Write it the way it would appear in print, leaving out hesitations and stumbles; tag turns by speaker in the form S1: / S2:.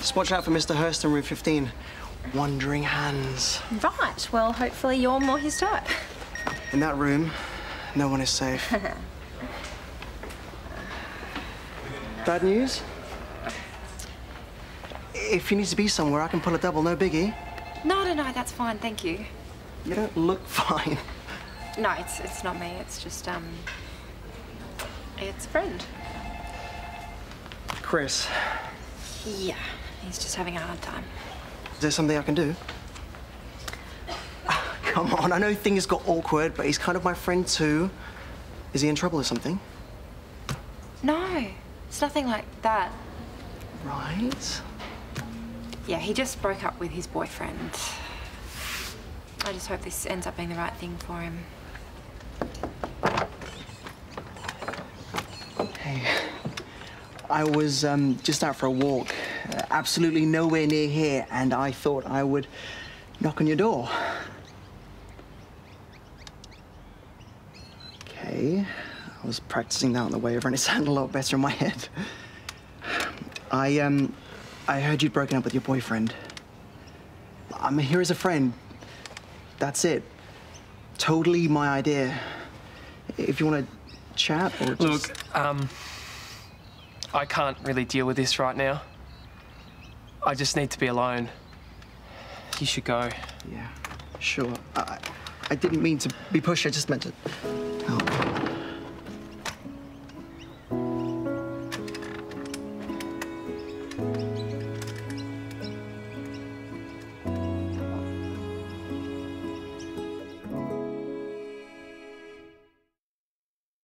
S1: Just watch out for Mr. Hurst in room 15. Wandering hands.
S2: Right, well, hopefully you're more his type.
S1: In that room, no one is safe. Bad news? If you need to be somewhere, I can pull a double, no biggie.
S2: No, that's fine, thank you.
S1: You don't look fine.
S2: No, it's not me, it's just, it's a friend.
S1: Chris.
S2: Yeah, he's just having a hard time.
S1: Is there something I can do? Come on, I know things got awkward, but he's kind of my friend too. Is he in trouble or something?
S2: No, it's nothing like that.
S1: Right.
S2: Yeah, he just broke up with his boyfriend. I just hope this ends up being the right thing for him.
S1: Hey, I was just out for a walk, absolutely nowhere near here, and I thought I would knock on your door. Okay, I was practicing that on the way over, and it sounded a lot better in my head. I heard you'd broken up with your boyfriend. I'm here as a friend. That's it. Totally my idea. If you want to chat or just...
S3: Look, I can't really deal with this right now. I just need to be alone. You should go.
S1: Yeah, sure. I didn't mean to be pushy, I just meant to help.